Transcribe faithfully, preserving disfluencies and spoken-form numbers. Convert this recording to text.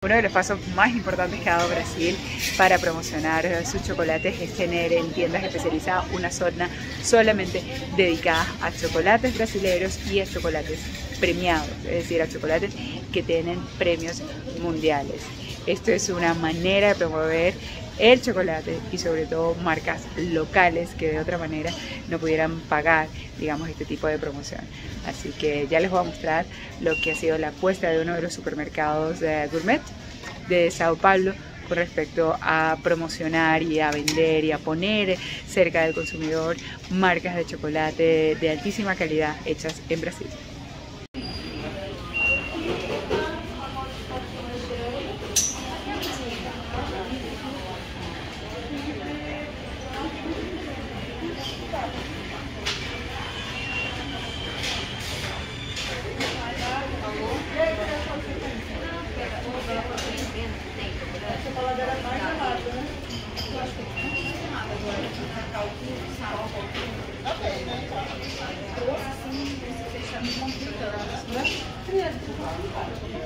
Uno de los pasos más importantes que ha dado Brasil para promocionar sus chocolates es tener en tiendas especializadas una zona solamente dedicada a chocolates brasileños y a chocolates premiados, es decir, a chocolates que tienen premios mundiales. Esto es una manera de promover el chocolate y sobre todo marcas locales que de otra manera no pudieran pagar, digamos, este tipo de promoción. Así que ya les voy a mostrar lo que ha sido la apuesta de uno de los supermercados de gourmet de Sao Paulo con respecto a promocionar y a vender y a poner cerca del consumidor marcas de chocolate de altísima calidad hechas en Brasil. Ok, né?